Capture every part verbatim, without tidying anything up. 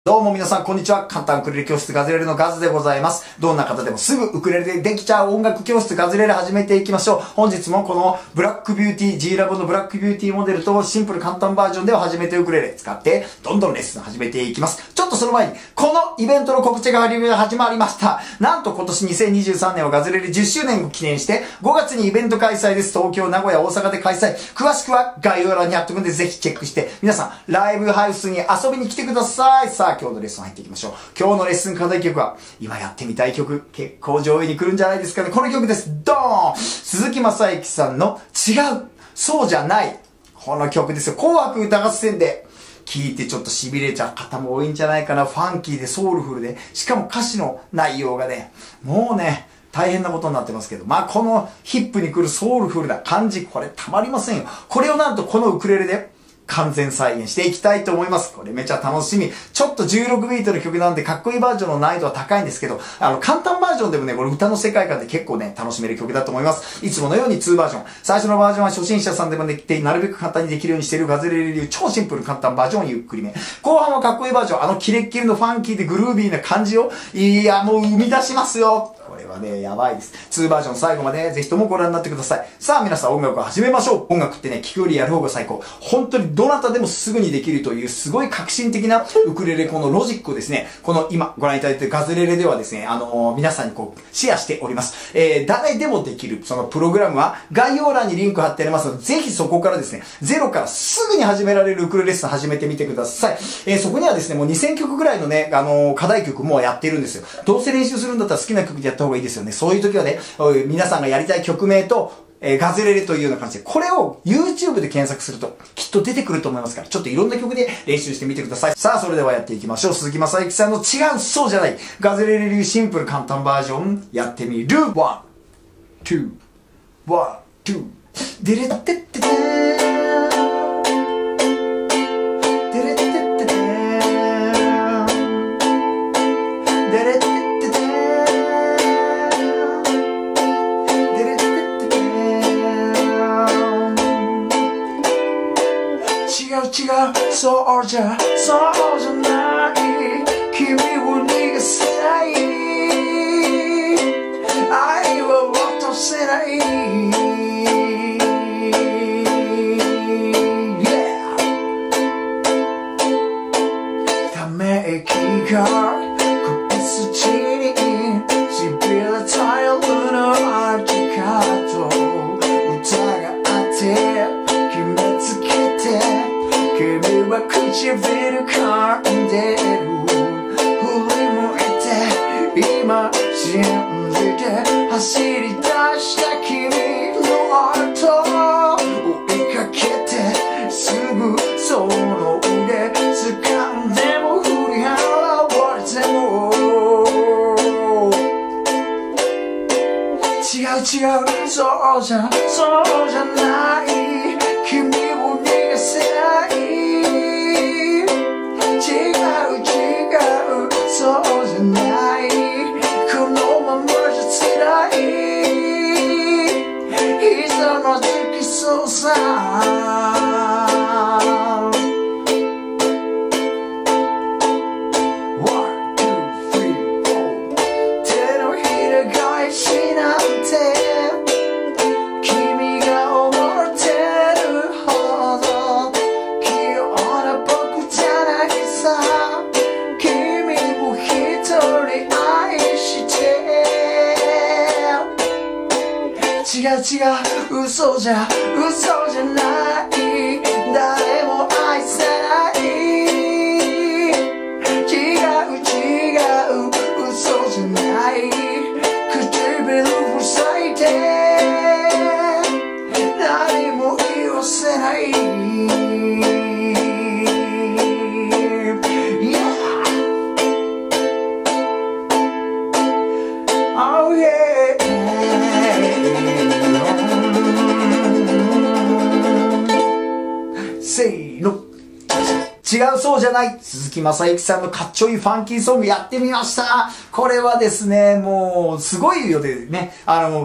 どうも皆さん、こんにちは。簡単ウクレレ教室ガズレレのガズでございます。どんな方でもすぐウクレレでできちゃう音楽教室ガズレレ始めていきましょう。本日もこのブラックビューティー、G ラボのブラックビューティーモデルとシンプル簡単バージョンでは初めてウクレレ使ってどんどんレッスン始めていきます。ちょっとその前に、このイベントの告知が始まりました。なんと今年にせんにじゅうさんねんはガズレレじゅっしゅうねんを記念してごがつにイベント開催です。東京、名古屋、大阪で開催。詳しくは概要欄に貼っとくんでぜひチェックして、皆さんライブハウスに遊びに来てください。さあ、今日のレッスン入っていきます。今日のレッスン課題曲は、今やってみたい曲、結構上位に来るんじゃないですかね。この曲です。ドーン！鈴木雅之さんの違う、そうじゃない。この曲ですよ。紅白歌合戦で聴いてちょっと痺れちゃう方も多いんじゃないかな。ファンキーでソウルフルで、しかも歌詞の内容がね、もうね、大変なことになってますけど、まあこのヒップに来るソウルフルな感じ、これたまりませんよ。これをなんとこのウクレレで、完全再現していきたいと思います。これめちゃ楽しみ。ちょっとじゅうろくビートの曲なんでかっこいいバージョンの難易度は高いんですけど、あの、簡単バージョンでもね、これ歌の世界観で結構ね、楽しめる曲だと思います。いつものようににバージョン。最初のバージョンは初心者さんでもできて、なるべく簡単にできるようにしているガズレレ流超シンプル簡単バージョンをゆっくりめ。後半はかっこいいバージョン。あのキレッキレのファンキーでグルービーな感じを、いや、もう生み出しますよ。これはね、やばいです。にバージョン最後までぜひともご覧になってください。さあ皆さん音楽を始めましょう。音楽ってね、聴くよりやる方が最高。本当にどなたでもすぐにできるというすごい革新的なウクレレこのロジックをですね、この今ご覧いただいているガズレレではですね、あのー、皆さんにこうシェアしております。えー、誰でもできるそのプログラムは概要欄にリンク貼ってありますので、ぜひそこからですね、ゼロからすぐに始められるウクレレレッスン始めてみてください。えー、そこにはですね、もうにせんきょくぐらいのね、あのー、課題曲もやっているんですよ。どうせ練習するんだったら好きな曲でやった方がいいですよね。そういう時はね、皆さんがやりたい曲名と、えー、ガズレレというような感じで、これを YouTube で検索するときっと出てくると思いますから、ちょっといろんな曲で練習してみてください。さあ、それではやっていきましょう。鈴木雅之さんの違う、そうじゃない、ガズレレ流シンプル簡単バージョン、やってみる。ワン、ツー、ワン、ツー、デレッテッテテー。違う、そうじゃ、そうじゃない。君を逃がせない。愛を落とせない。Yeah、 ため息が首筋にしびれた夜の味かと歌があって決めつけて、君は唇噛んでる。振り向いて今信じて走り出した君の後追いかけて、すぐその腕掴んでも振り払われても、違う違う、そうじゃそうじゃない。君を逃がせない。違う違う、そうじゃない。このままじゃ辛い。ひざまずきそうさ。違う違う、嘘じゃ嘘じゃない。誰も愛せない。違う違う、嘘じゃない。唇塞いで何も言わせない。Oh yeah、せーの。違う、そうじゃない。鈴木雅之さんのかっちょいいファンキーソングやってみました。これはですね、もう、すごいよでね、あの、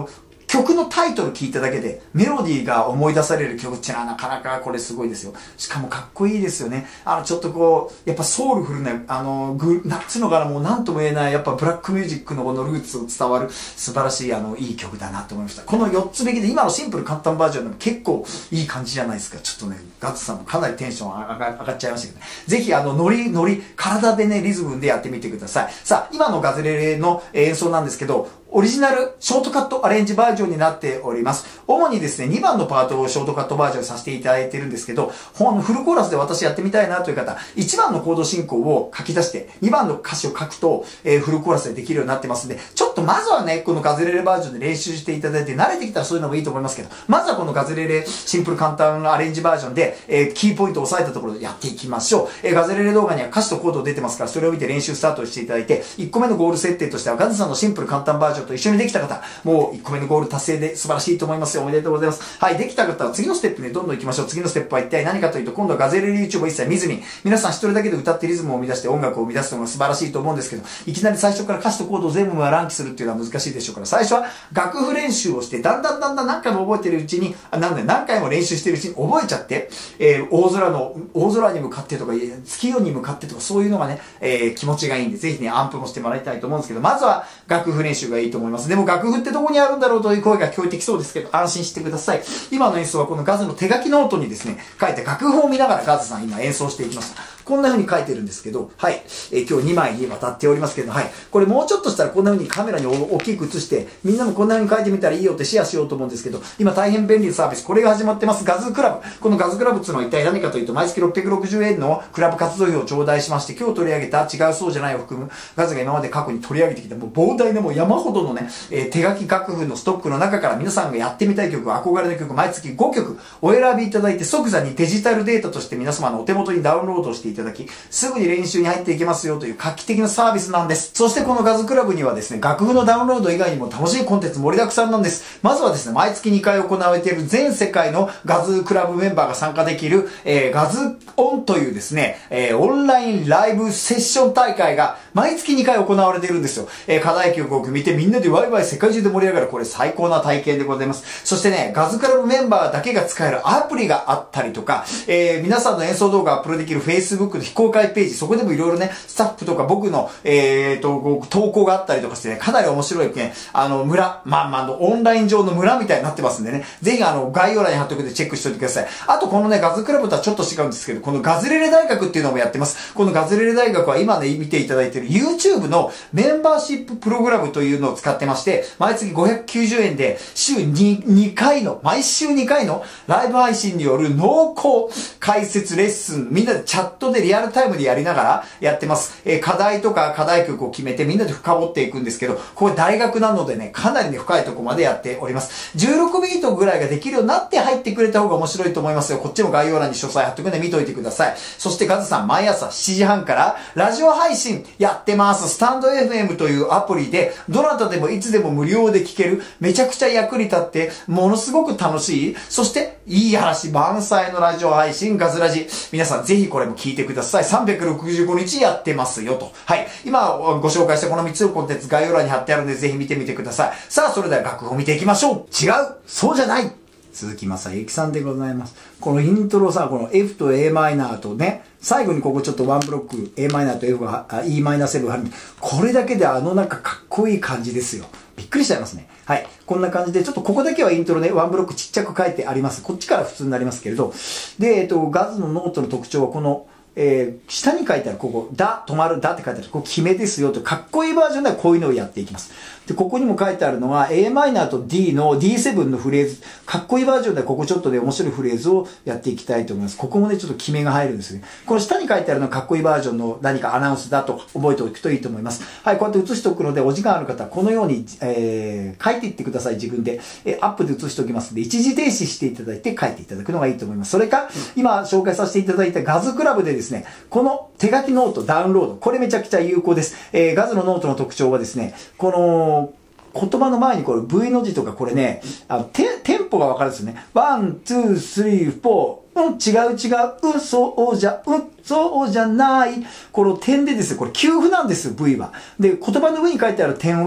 曲のタイトル聞いただけでメロディーが思い出される曲っていうのはなかなかこれすごいですよ。しかもかっこいいですよね。あの、ちょっとこう、やっぱソウルフルな、あの、ぐ、なんつうのかな、もうなんとも言えない、やっぱブラックミュージックのこのルーツを伝わる素晴らしい、あの、いい曲だなと思いました。このよっつべきで、今のシンプル簡単バージョンでも結構いい感じじゃないですか。ちょっとね、ガッツさんもかなりテンション上が、上がっちゃいましたけどね。ぜひ、あの、ノリ、ノリ、体でね、リズムでやってみてください。さあ、今のガズレレの演奏なんですけど、オリジナルショートカットアレンジバージョンになっております。主にですね、にばんのパートをショートカットバージョンさせていただいてるんですけど、ほんフルコーラスで私やってみたいなという方、いちばんのコード進行を書き出して、にばんの歌詞を書くと、えー、フルコーラスでできるようになってますんで、ちょっとまずはね、このガズレレバージョンで練習していただいて、慣れてきたらそういうのもいいと思いますけど、まずはこのガズレレシンプル簡単アレンジバージョンで、えー、キーポイントを押さえたところでやっていきましょう。えー、ガズレレ動画には歌詞とコード出てますから、それを見て練習スタートしていただいて、いっこめのゴール設定としては、ガズさんのシンプル簡単バージョンと一緒にできた方、もういっこめのゴール達成で素晴らしいと思いますよ。おめでとうございます。はい、できた方は次のステップにどんどん行きましょう。次のステップは一体何かというと、今度はガズレレ YouTube を一切見ずに、皆さん一人だけで歌ってリズムを生み出して音楽を生み出すのが素晴らしいと思うんですけど、いきなり最初から歌詞とコードを全部乱記するっていうのは難しいでしょうから、最初は楽譜練習をして、だんだんだんだん何回も覚えてるうちに、あ、なんだよ、何回も練習してるうちに覚えちゃって、えー、大空の、大空に向かってとか、月夜に向かってとか、そういうのがね、えー、気持ちがいいんで、ぜひね、アンプもしてもらいたいと思うんですけど、まずは楽譜練習がいいと思います。でも楽譜ってどこにあるんだろうという声が聞こえてきそうですけど、安心してください。今の演奏はこのガズの手書きノートにですね、書いて楽譜を見ながらガズさん今演奏していきました。こんな風に書いてるんですけど、はい。えー、今日にまいにわたっておりますけど、はい。これもうちょっとしたらこんな風にカメラに大きく映して、みんなもこんな風に書いてみたらいいよってシェアしようと思うんですけど、今大変便利なサービス、これが始まってます。ガズクラブ。このガズクラブっていうのは一体何かというと、毎月ろっぴゃくろくじゅうえんのクラブ活動費を頂戴しまして、今日取り上げた違うそうじゃないを含む、ガズが今まで過去に取り上げてきた、もう膨大なもう山ほどのね、えー、手書き楽譜のストックの中から皆さんがやってみたい曲、憧れの曲、毎月ごきょくお選びいただいて、即座にデジタルデータとして皆様のお手元にダウンロードしていただき、すぐに練習に入っていけますよという画期的なサービスなんです。そしてこのガズクラブにはですね、楽譜のダウンロード以外にも楽しいコンテンツ盛りだくさんなんです。まずはですね、毎月にかい行われている全世界のガズクラブメンバーが参加できる、えー、ガズオンというですね、えー、オンラインライブセッション大会が毎月にかい行われているんですよ。えー、課題曲を組みてみんなでワイワイ世界中で盛り上がる、これ最高な体験でございます。そしてね、ガズクラブメンバーだけが使えるアプリがあったりとか、えー、皆さんの演奏動画をアップロードできる Facebook の非公開ページ、そこでもいろいろね、スタッフとか僕の、えーと、投稿があったりとかしてね、かなり面白いね、あの、村、まあまあの、オンライン上の村みたいになってますんでね、ぜひあの、概要欄に貼っておくのでチェックしておいてください。あとこのね、ガズクラブとはちょっと違うんですけど、このガズレレ大学っていうのもやってます。このガズレレ大学は今ね、見ていただいている YouTube のメンバーシッププログラムというのを使ってまして、毎月ごひゃくきゅうじゅうえんで、週 2, 2回の、毎週にかいのライブ配信による濃厚解説レッスン、みんなでチャットでリアルタイムでやりながらやってます。えー、課題とか課題曲を決めてみんなで深掘っていくんですけど、これ大学なのでね、かなりね、深いとこまでやっております。じゅうろくビートぐらいができるようになって入ってくれた方が面白いと思いますよ。こっちも概要欄に詳細貼っておくので見といてください。そしてガズさん、毎朝しちじはんからラジオ配信やってます。スタンド エフエム というアプリで、どなたでもいつでも無料で聴ける、めちゃくちゃ役に立って、ものすごく楽しい、そしていい話満載のラジオ配信、ガズラジ。皆さんぜひこれも聞いてください。さんびゃくろくじゅうごにちやってますよと。はい。今ご紹介したこのみっつのコンテンツ概要欄に貼ってあるのでぜひ見てみてください。さあ、それでは楽譜を見ていきましょう。違う、そうじゃない。鈴木正幸さんでございます。このイントロさ、この F と A マイナーとね、最後にここちょっとワンブロック A マイナーと F が E マイナーセブンがあるんで、これだけであのなんかかっこいい感じですよ。びっくりしちゃいますね。はい。こんな感じで、ちょっとここだけはイントロね、ワンブロックちっちゃく書いてあります。こっちから普通になりますけれど。で、えっと、ガズのノートの特徴はこの、えー、下に書いてある、ここ、だ、止まる、だって書いてある、ここ決めですよと、かっこいいバージョンではこういうのをやっていきます。で、ここにも書いてあるのは、A マイナーと D の ディーセブン のフレーズ、かっこいいバージョンではここちょっとね、面白いフレーズをやっていきたいと思います。ここもね、ちょっと決めが入るんですね。この下に書いてあるのはかっこいいバージョンの何かアナウンスだと覚えておくといいと思います。はい、こうやって写しておくので、お時間ある方はこのように、えー、書いていってください、自分で。えー、アップで写しておきますので、一時停止していただいて書いていただくのがいいと思います。それか、今紹介させていただいたガズクラブでですね、この手書きノートダウンロード、これめちゃくちゃ有効です。えー、ガズのノートの特徴はですね、この、言葉の前にこれ V の字とかこれね、あのテ、テンポがわかるんですよね。ワン、ツー、スリー、フォー。うん、違う違う。うん、そうじゃ、うん、そうじゃない。この点でですね、これ休符なんですよ、V は。で、言葉の上に書いてある点は、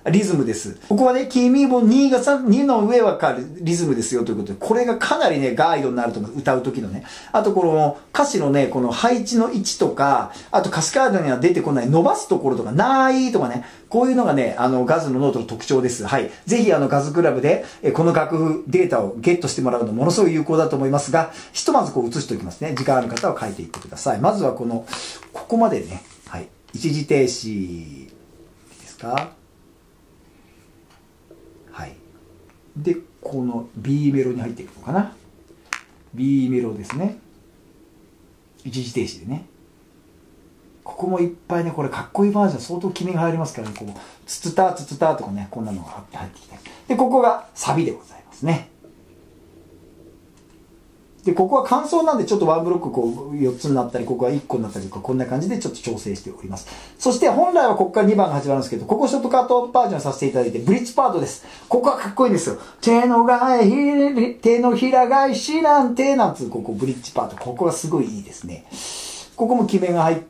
リズムです。ここはね、君もにがさん、にの上はかリズムですよということで、これがかなりね、ガイドになると思う。歌う時のね。あとこの歌詞のね、この配置の位置とか、あと歌詞カードには出てこない伸ばすところとか、ないとかね、こういうのがね、あの、ガズのノートの特徴です。はい。ぜひあの、ガズクラブで、えこの楽譜データをゲットしてもらうのものすごい有効だと思いますが、ひとまずこう写しておきますね。時間ある方は書いていってください。まずはこの、ここまでね、はい。一時停止ですか？はい。で、この B メロに入っていくのかな。B メロですね。一時停止でね。ここもいっぱいね、これかっこいいバージョン相当決めが入りますからね、こう、ツツタツツタとかね、こんなのが入ってきて。で、ここがサビでございますね。で、ここは間奏なんでちょっとワンブロックこうよっつになったり、ここはいっこになったりとか、こんな感じでちょっと調整しております。そして本来はここからにばんが始まるんですけど、ここショートカットバージョンさせていただいて、ブリッジパートです。ここはかっこいいんですよ。手のがえひ、手のひら返しなんて、なんつう、ここブリッジパート。ここがすごいいいですね。ここも決めが入って、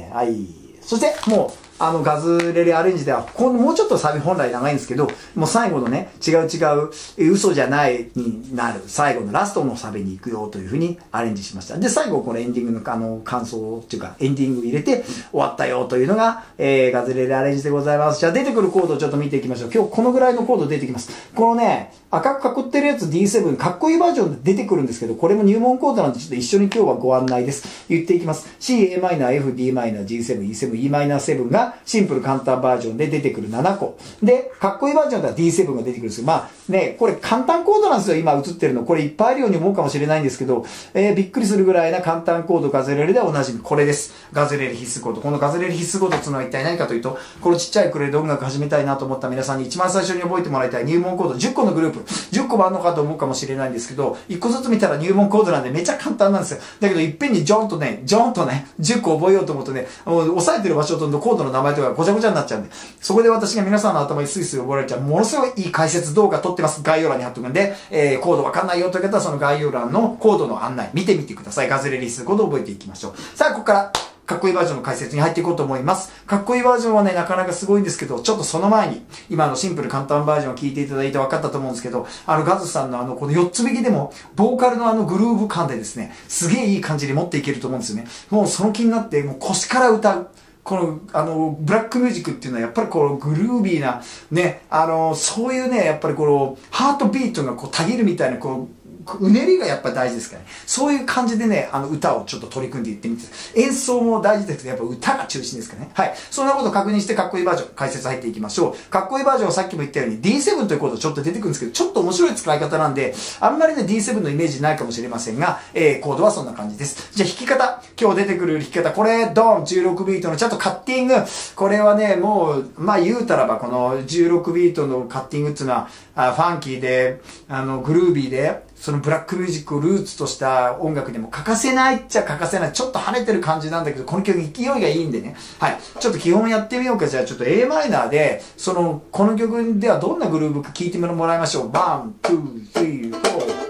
はい。そして、もう、あの、ガズレレアレンジでは、このもうちょっとサビ本来長いんですけど、もう最後のね、違う違う、嘘じゃないになる、最後のラストのサビに行くよというふうにアレンジしました。で、最後このエンディングのあの、感想っていうか、エンディング入れて終わったよというのが、えー、ガズレレアレンジでございます。じゃあ出てくるコードをちょっと見ていきましょう。今日このぐらいのコード出てきます。このね、赤く囲ってるやつ ディーセブン、かっこいいバージョンで出てくるんですけど、これも入門コードなんでちょっと一緒に今日はご案内です。言っていきます。C、エーマイナー、F、ディーマイナー、ジーセブン、イーセブン、イーマイナーセブンがシンプル簡単バージョンで出てくるななこ。で、かっこいいバージョンでは ディーセブン が出てくるんですよ。まあね、これ簡単コードなんですよ。今映ってるの。これいっぱいあるように思うかもしれないんですけど、えー、びっくりするぐらいな簡単コードガズレレではおなじみ。これです。ガズレレ必須コード。このガズレレ必須コードっていうのは一体何かというと、このちっちゃいクレレで音楽始めたいなと思った皆さんに一番最初に覚えてもらいたい入門コードじゅっこのグループ。じゅっこもあるのかと思うかもしれないんですけど、いっこずつ見たら入門コードなんでめっちゃ簡単なんですよ。だけどいっぺんにジョンとね、ジョンとね、じゅっこ覚えようと思うとね、もう押さえてる場所とコードの名前とかごちゃごちゃになっちゃうんで、そこで私が皆さんの頭にスイスイ覚えられちゃう、ものすごいいい解説動画撮ってます。概要欄に貼っとくんで、えー、コードわかんないよという方はその概要欄のコードの案内見てみてください。ガズレレ必須コードを覚えていきましょう。さあ、ここからかっこいいバージョンの解説に入っていこうと思います。かっこいいバージョンはね、なかなかすごいんですけど、ちょっとその前に、今のシンプル簡単バージョンを聞いていただいて分かったと思うんですけど、あのガズさんのあの、このよっつ弾きでも、ボーカルのあのグルーヴ感でですね、すげえいい感じに持っていけると思うんですよね。もうその気になって、もう腰から歌う。この、あの、ブラックミュージックっていうのはやっぱりこのグルービーな、ね、あの、そういうね、やっぱりこの、ハートビートがこう、たぎるみたいな、こう、うねりがやっぱり大事ですからね。そういう感じでね、あの歌をちょっと取り組んでいってみて、演奏も大事ですけど、やっぱ歌が中心ですからね。はい。そんなことを確認してかっこいいバージョン、解説入っていきましょう。かっこいいバージョンはさっきも言ったように ディーセブン というコードちょっと出てくるんですけど、ちょっと面白い使い方なんで、あんまりね ディーセブン のイメージないかもしれませんが、えー、コードはそんな感じです。じゃあ弾き方、今日出てくる弾き方、これ、ドン、じゅうろくビートのちゃんとカッティング、これはね、もう、まあ言うたらば、このじゅうろくビートのカッティングっていうのは、あファンキーで、あの、グルービーで、そのブラックミュージックをルーツとした音楽にも欠かせないっちゃ欠かせない。ちょっと跳ねてる感じなんだけど、この曲勢いがいいんでね。はい。ちょっと基本やってみようか。じゃあちょっと エーマイナーで、その、この曲ではどんなグルーヴか聴いてもらいましょう。ワン、ツー、スリー、フォー。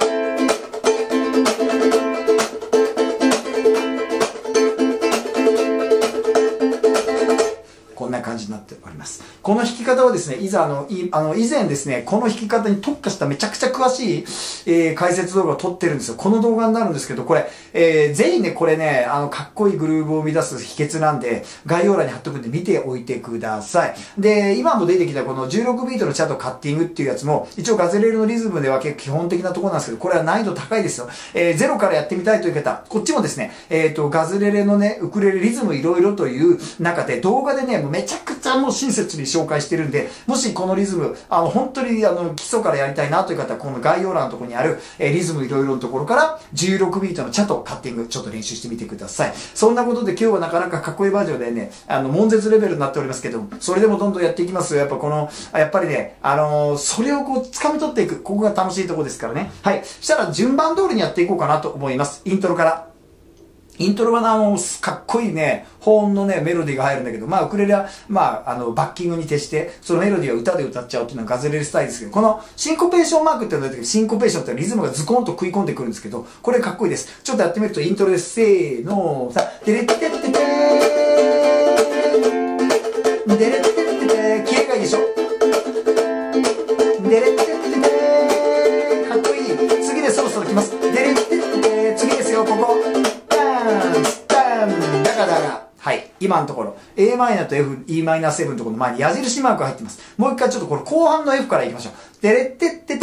こんな感じになっております。この弾き方はですね、いざあの、いあの以前ですね、この弾き方に特化しためちゃくちゃ詳しい、えー、解説動画を撮ってるんですよ。この動画になるんですけど、これ、えー、ぜひね、これね、あの、かっこいいグルーヴを生み出す秘訣なんで、概要欄に貼っとくんで見ておいてください。で、今も出てきたこのじゅうろくビートのチャートカッティングっていうやつも、一応ガズレレのリズムでは結構基本的なところなんですけど、これは難易度高いですよ。えー、ゼロからやってみたいという方、こっちもですね、えっと、ガズレレのね、ウクレレリズムいろいろという中で動画でね、もうめちゃくちゃもう親切に紹介してるんで、もしこのリズム、あの、本当にあの、基礎からやりたいなという方は、この概要欄のところにある、えー、リズムいろいろのところから、じゅうろくビートのチャとカッティング、ちょっと練習してみてください。そんなことで今日はなかなかかっこいいバージョンでね、あの、悶絶レベルになっておりますけど、それでもどんどんやっていきますよ。やっぱこの、やっぱりね、あのー、それをこう、掴み取っていく。ここが楽しいところですからね。はい。そしたら順番通りにやっていこうかなと思います。イントロから。イントロはあの、かっこいいね、保音のね、メロディーが入るんだけど、まあ、ウクレレは、まあ、あの、バッキングに徹して、そのメロディーは歌で歌っちゃうっていうのはガズレレスタイルですけど、このシンコペーションマークっていうのが出てくる、シンコペーションってリズムがズコンと食い込んでくるんですけど、これかっこいいです。ちょっとやってみるとイントロです。せーの、さ、てれってってっててー、でれってっててー、キレがいいでしょ。 かだが、はい。今のところ、エーマイナーと F、イーマイナーセブンのところの前に矢印マークが入ってます。もう一回ちょっとこれ後半の F からいきましょう。でれってってて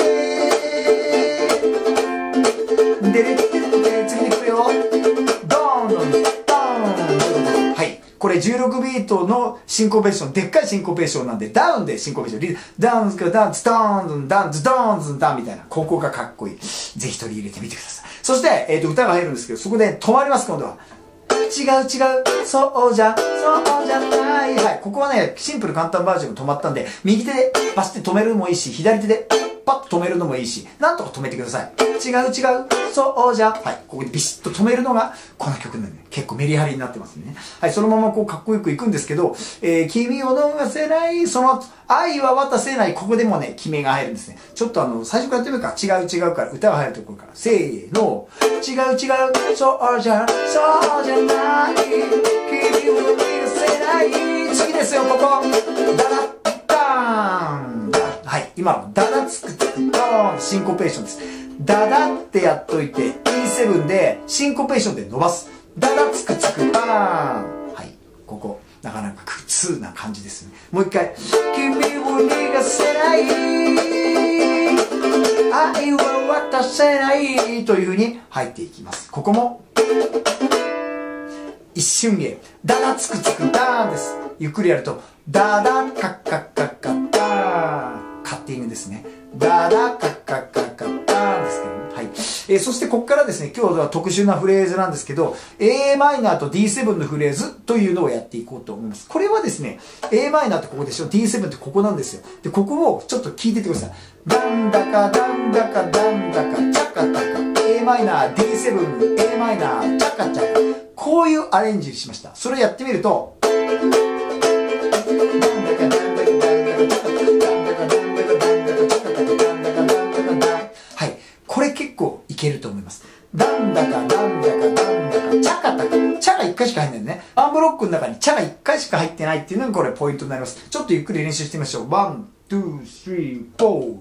ーでれってっててー次に来るよ。ドーンドーンドーンはい。これじゅうろくビートのシンコペーション、でっかいシンコペーションなんで、ダウンでシンコペーション、ダウンズかダウンズ、ドーンズン、ダウンズ、ドーンズン、ダウンみたいな、ここがかっこいい。ぜひ取り入れてみてください。そして、えっと、歌が入るんですけど、そこで止まります、今度は。違う違う、そうじゃ、そうじゃない。はい。ここはね、シンプル簡単バージョンが止まったんで、右手でバスって止めるのもいいし、左手でパッと止めるのもいいし、なんとか止めてください。違う違う、そうじゃ。はい。ここでビシッと止めるのが、この曲なんで、ね、結構メリハリになってますね。はい。そのままこう、かっこよくいくんですけど、えー、君を逃せない、その、愛は渡せない、ここでもね、決めが入るんですね。ちょっとあの、最初からやってみるか。違う違うから、歌が入るところから。せーの。違う違う、そうじゃ、そうじゃない。君を逃せない。次ですよ、ここ。ダダッダーン。はい。今の、ダダつくつくドーン。シンコペーションです。ダダってやっといて、イーセブン で、シンコペーションで伸ばす。ダダつくつくバーン。はい。ここ。なかなか苦痛な感じですね。もう一回。君を逃がせない。愛は渡せない。という風に入っていきます。ここも、一瞬芸。ダダつくつくダーンです。ゆっくりやると、ダダカッカッカッカッダーン。カッティングですね。ダダカッカッカッカッダーンですけどね。はい。えー、そしてここからですね、今日は特殊なフレーズなんですけど、エーマイナーと ディーセブン のフレーズというのをやっていこうと思います。これはですね、エーマイナーってここでしょ、ディーセブン ってここなんですよ。で、ここをちょっと聞いててください。ダンダカダンダカダンダカチャカタカ エーマイナー ディーセブン エーマイナーチャカチャカ、こういうアレンジしました。それをやってみると、ダンダカダンダカダンダカダンダカチャカタカダンダカダンダカダンダカチャカタカダンダカダンダカダン。はい。これ結構いけると思います。ダンダカダンダカダンダカチャカタカ。チャがいっかいしか入んないんだね。ワンブロックの中にチャがいっかいしか入ってないっていうのがこれポイントになります。ちょっとゆっくり練習してみましょう。ワン、ツー、スリー、フォー。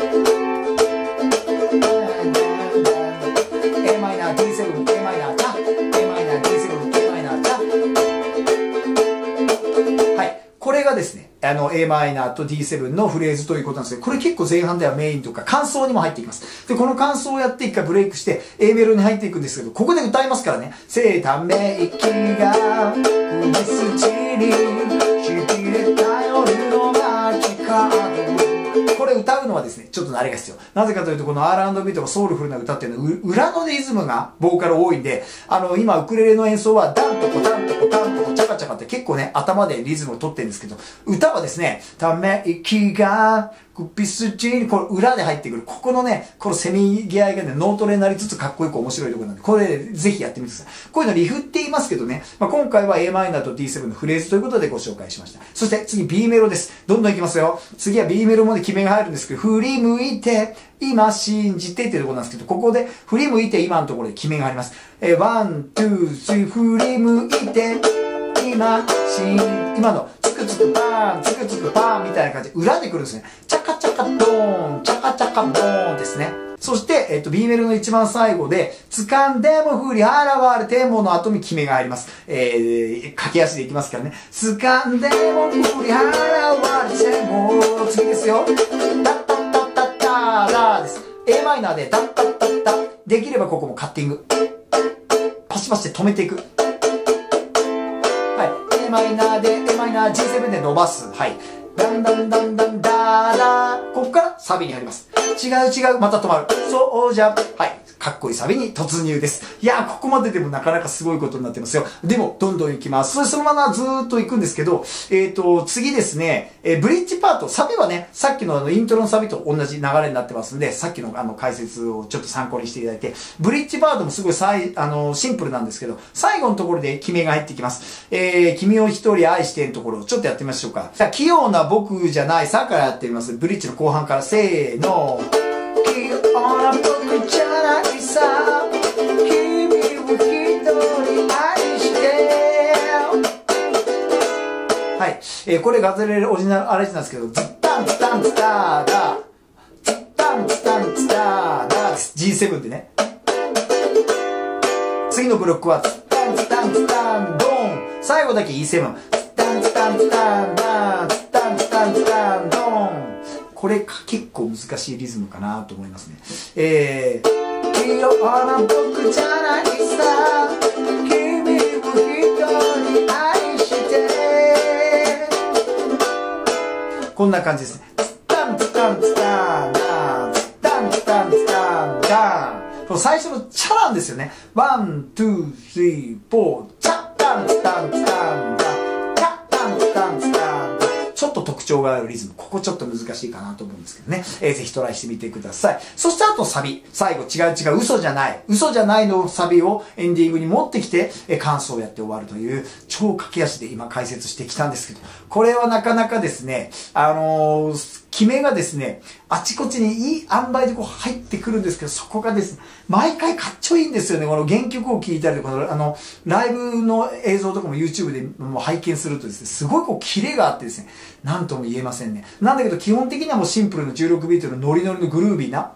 エーマイナー、ディーセブン、エーマイナー、チャ。エーマイナー、ディーセブン、エーマイナー、チャ。はい。これがですね、あの、エーマイナーと ディーセブン のフレーズということなんですけど、これ結構前半ではメインとか感想にも入っていきます。で、この感想をやって一回ブレイクして、A メロに入っていくんですけど、ここで歌いますからね。せため息が、首筋に、しびれた夜の街角。これ歌うのはですね、ちょっと慣れが必要。なぜかというと、この アールアンドビー とかソウルフルな歌っていうのは、裏のリズムがボーカル多いんで、あの、今、ウクレレの演奏は、ダンとコタンとコタンとコチャカチャカって結構ね、頭でリズムを取ってるんですけど、歌はですね、ため息が、首筋に、これ裏で入ってくる。ここのね、このセミギアがね、脳トレになりつつかっこよく面白いところなんで、これ、ぜひやってみてください。こういうのリフって言いますけどね、まあ、今回は エーマイナーと ディーセブン のフレーズということでご紹介しました。そして次 B メロです。どんどんいきますよ。次は B メロまで決めが入るんですけど、振り向いて、今信じてっていうところなんですけど、ここで振り向いて今のところで決めが入ります。えー、ワン、ツー、スリー、振り向いて、今、信、今の、つくつくパーン、つくつくパーンみたいな感じで裏で来るんですね。チャカチャカドーン、チャカチャカドーンですね。そして、えっと、B メロの一番最後で、掴んでも振り払われてもの後に決めが入ります。えー、駆け足でいきますからね。掴んでも振り払われても、次ですよ。タッタッタッタッターダーです。A マイナーでタッタッタッタ。できればここもカッティング。パシパシで止めていく。はい。A マイナーで A マイナー ジーセブン で伸ばす。はい。ダンダンダンダンダーダー。ここからサビに入ります。違う違う。また止まる。そうじゃ。はい。かっこいいサビに突入です。いやー、ここまででもなかなかすごいことになってますよ。でも、どんどん行きます。それそのままずーっと行くんですけど、えっと、次ですね、えー、ブリッジパート。サビはね、さっきのあの、イントロのサビと同じ流れになってますんで、さっきのあの、解説をちょっと参考にしていただいて、ブリッジパートもすごいさい、あの、シンプルなんですけど、最後のところで決めが入ってきます。えー、君を一人愛してのところをちょっとやってみましょうか。じゃあ、器用な僕じゃないさからやってみます。ブリッジの後半から、せーの。器用な僕じゃないさ。君を一人愛して。はい。えー、これガズレレオリジナルアレンジなんですけど、ズッタンズタンズターダズッタンズタンズターダです。ジーセブン でね。次のブロックは、ズッタンズタンズタンドーン。 最後だけ イーセブン。タンツタンツタンタンツタンツタンツタンドーン。これ結構難しいリズムかなと思いますね。えー、器用な僕じゃないさ。君を一人愛して。こんな感じですね。タンツタンツタンタンツタンツタンツタンタン。最初のチャなんですよね。ワン、ツー、スリー、フォー、チャッタンツタンツタンタン、チャッタンツタンツタンタン。ちょっと特徴があるリズム。ここちょっと難しいかなと思うんですけどね。えー、ぜひトライしてみてください。そしてあとサビ。最後、違う違う、嘘じゃない。嘘じゃないのサビをエンディングに持ってきて、えー、感想をやって終わるという超駆け足で今解説してきたんですけど、これはなかなかですね、あのー、決めがですね、あちこちにいい塩梅でこう入ってくるんですけど、そこがですね、毎回かっちょいいんですよね。この原曲を聴いたりとか、あの、ライブの映像とかも YouTube でも拝見するとですね、すごいこうキレがあってですね、なんとも言えませんね。なんだけど基本的にはもうシンプルのじゅうろくビートのノリノリのグルービーな。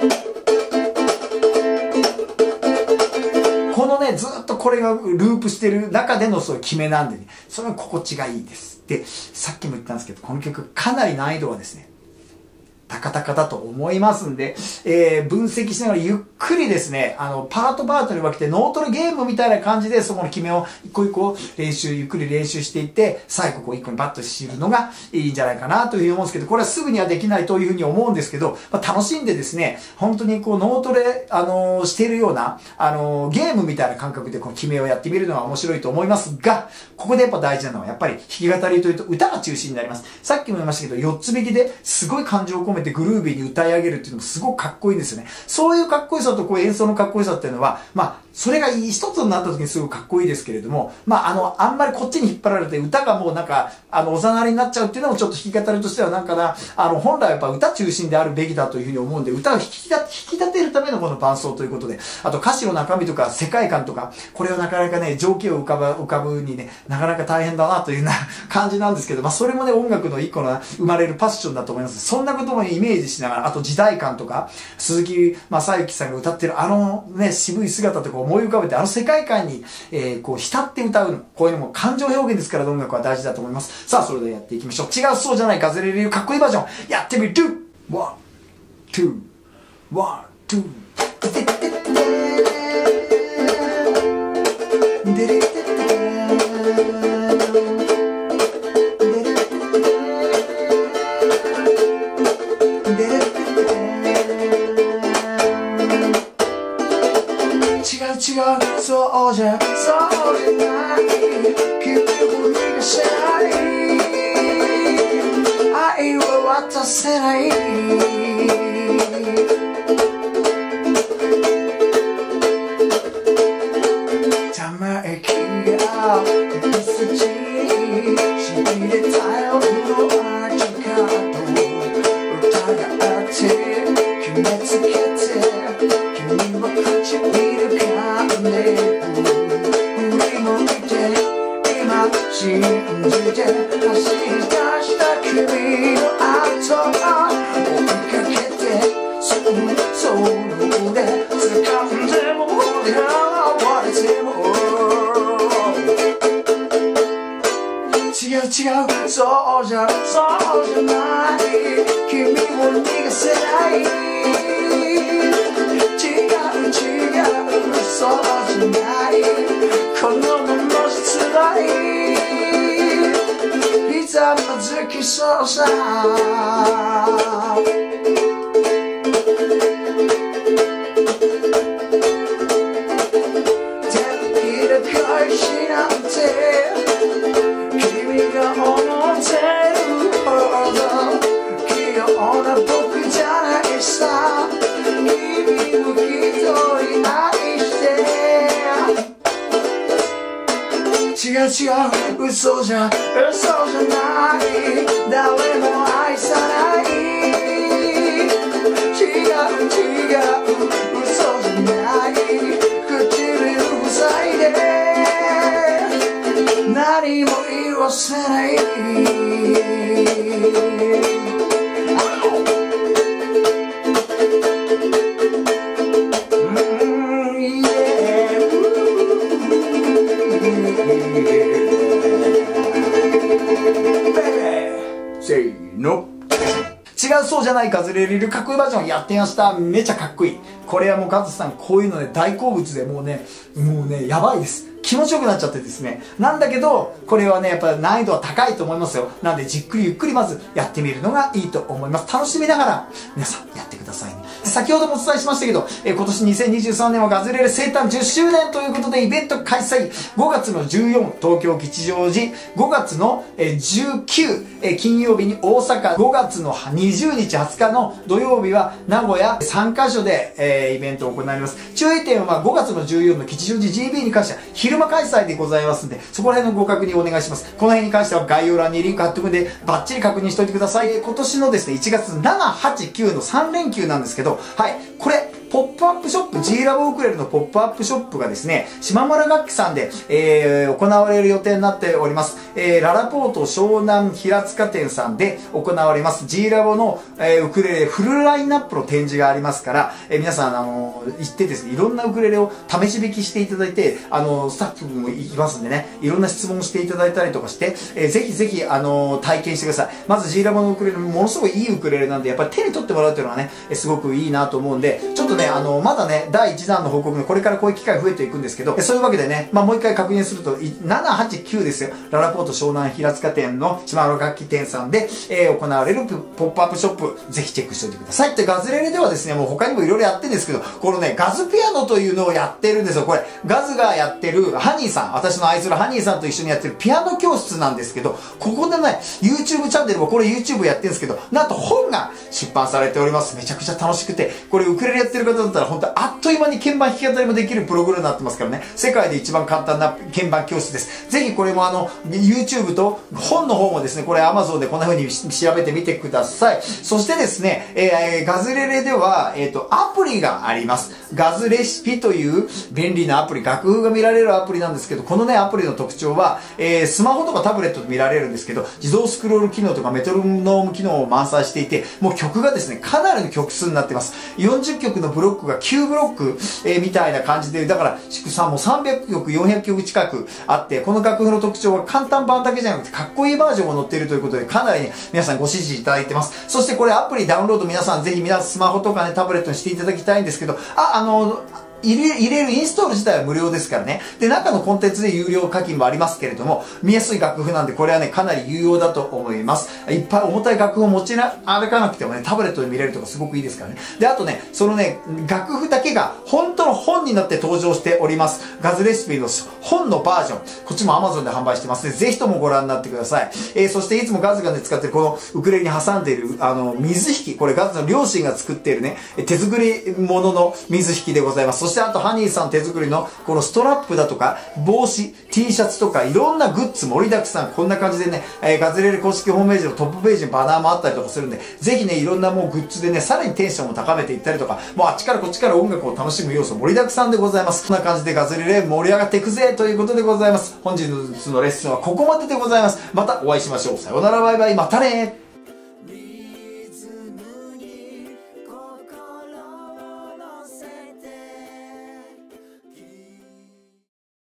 このね、ずっとこれがループしてる中でのそういう決めなんでね、それは心地がいいです。で、さっきも言ったんですけど、この曲かなり難易度はですね、高々だと思いますんで、えー、分析しながらゆっくりですね、あの、パートパートに分けて脳トレゲームみたいな感じで、そこの決めを一個一個練習、ゆっくり練習していって、最後こう一個にバッと知るのがいいんじゃないかなというふうに思うんですけど、これはすぐにはできないというふうに思うんですけど、まあ、楽しんでですね、本当にこう脳トレ、あのー、しているような、あのー、ゲームみたいな感覚でこの決めをやってみるのは面白いと思いますが、ここでやっぱ大事なのはやっぱり弾き語りというと歌が中心になります。さっきも言いましたけど、よっつ弾きですごい感情を込めてグルービーに歌い上げるっていうのもすごくかっこいいんですよね。そういうかっこよさとこう演奏のかっこよさっていうのは、まあ、それが一つになった時にすごくかっこいいですけれども、まあ、あの、あんまりこっちに引っ張られて歌がもうなんか、あの、おざなりになっちゃうっていうのもちょっと弾き語りとしてはなんかな、あの、本来はやっぱ歌中心であるべきだというふうに思うんで、歌を引き立て、引き立てるためのこの伴奏ということで、あと歌詞の中身とか世界観とか、これをなかなかね、情景を浮かぶ、浮かぶにね、なかなか大変だなというような感じなんですけど、まあ、それもね、音楽の一個の生まれるパッションだと思います。そんなこともイメージしながら、あと時代感とか、鈴木雅之さんが歌ってるあのね、渋い姿とか思い浮かべて、あの世界観に、えー、こう浸って歌うの。こういうのも感情表現ですから音楽は大事だと思います。さあ、それではやっていきましょう。違うそうじゃないガズレレ流かっこいいバージョン。やってみる !ワン、ツー、ワン、ツー。違う、そうじゃ、そうじゃない君を逃がせない愛は渡せないたまえきが一筋しびれたよのアーチカード疑って決めつけて君は唇か振り向いて今信じて走り出した君の後を追いかけてそのソロで掴んでも割れても違う違うそうじゃそうじゃない君を逃がせない違う違うそうじゃないこのままじゃ辛いひざまずきそうさ手引きで返しなんて君が思ってるほど器用な僕じゃないさ君を一人愛して違う違う嘘じゃ嘘じゃない誰も愛さない違う違う嘘じゃない唇塞いで何も言わせないYeah. じゃないガズレレ流かっこいいバージョンやってみました。めちゃかっこいい。これはもうガズさんこういうのね、大好物でもうね、もうね、やばいです。気持ちよくなっちゃってですね。なんだけど、これはね、やっぱ難易度は高いと思いますよ。なんでじっくりゆっくりまずやってみるのがいいと思います。楽しみながら皆さんやってくださいね。先ほどもお伝えしましたけど、えー、今年にせんにじゅうさんねんはガズレレ生誕じゅっしゅうねんということでイベント開催。ごがつのじゅうよっか東京吉祥寺、ごがつのじゅうくにち、えー、金曜日に大阪、ごがつのにじゅうにちはつかの土曜日は名古屋さんかしょで、えー、イベントを行います。注意点はごがつのじゅうよっかの吉祥寺 ジービー に関しては昼間開催でございますんで、そこら辺のご確認お願いします。この辺に関しては概要欄にリンク貼っておくんで、バッチリ確認しておいてください。今年のですね、いちがつなな、はち、くのさんれんきゅうなんですけど、はい、これ、ポップアップショップ、G ラボウクレレのポップアップショップがですね、島村楽器さんで、えー、行われる予定になっております。えー、ララポート湘南平塚店さんで行われます G ラボの、えー、ウクレレフルラインナップの展示がありますから、えー、皆さん、あのー、行ってですね、いろんなウクレレを試し弾きしていただいて、あのー、スタッフも行きますんでね、いろんな質問していただいたりとかして、えー、ぜひぜひ、あのー、体験してください。まず G ラボのウクレレ、ものすごいいいウクレレなんで、やっぱり手に取ってもらうっていうのはね、すごくいいなと思うんで、ちょっとね、あのー、まだね、だいいちだんの報告のこれからこういう機会増えていくんですけど、そういうわけでね、まあ、もう一回確認すると、なな、はち、きゅうですよ。ララポート湘南平塚店の島村楽器店さんで、えー、行われるポップアップショップ、ぜひチェックしておいてください。で、ガズレレではですね、もう他にもいろいろやってるんですけど、このね、ガズピアノというのをやってるんですよ。これ、ガズがやってるハニーさん、私の愛するハニーさんと一緒にやってるピアノ教室なんですけど、ここでね、YouTube チャンネルもこれ YouTube やってるんですけど、なんと本が出版されております。めちゃくちゃ楽しくて、これウクレレやってる方だったら本当あっという間に鍵盤弾き語りもできるプログラムになってますからね、世界で一番簡単な鍵盤教室です。ぜひこれもあの、YouTube と本の方もですね、これ Amazon でこんな風に調べてみてください。そしてですね、えー、ガズレレでは、えっと、アプリがあります。ガズレシピという便利なアプリ、楽譜が見られるアプリなんですけど、このね、アプリの特徴は、えー、スマホとかタブレットで見られるんですけど、自動スクロール機能とかメトロノーム機能を満載していて、もう曲がですね、かなりの曲数になってます。よんじゅっきょくのブロックがきゅうブロック、えー、みたいな感じで、だから、祝さんもさんびゃくきょく、よんひゃくきょく近くあって、この楽譜の特徴は簡単版だけじゃなくて、かっこいいバージョンも載っているということで、かなりね、皆さんご支持いただいてます。そしてこれアプリダウンロード皆さんぜひ皆スマホとかね、タブレットにしていただきたいんですけど、あ、あの、入れ、入れるインストール自体は無料ですからね。で、中のコンテンツで有料課金もありますけれども、見やすい楽譜なんで、これはね、かなり有用だと思います。いっぱい重たい楽譜を持ち歩かなくてもね、タブレットで見れるとかすごくいいですからね。で、あとね、そのね、楽譜だけが本当の本になって登場しております。ガズレシピの本のバージョン。こっちも Amazon で販売してますので、ぜひともご覧になってください。えー、そしていつもガズがね、使ってるこのウクレレに挟んでいる、あの、水引き。これガズの両親が作っているね、手作りものの水引きでございます。そしてあとハニーさん手作りのこのストラップだとか帽子 T シャツとかいろんなグッズ盛りだくさん、こんな感じでね、えー、ガズレレ公式ホームページのトップページにバナーもあったりとかするんで、ぜひねいろんなもうグッズでねさらにテンションを高めていったりとか、もうあっちからこっちから音楽を楽しむ要素盛りだくさんでございます。こんな感じでガズレレ盛り上がっていくぜということでございます。本日のレッスンはここまででございます。またお会いしましょう。さようなら、バイバイ、またね。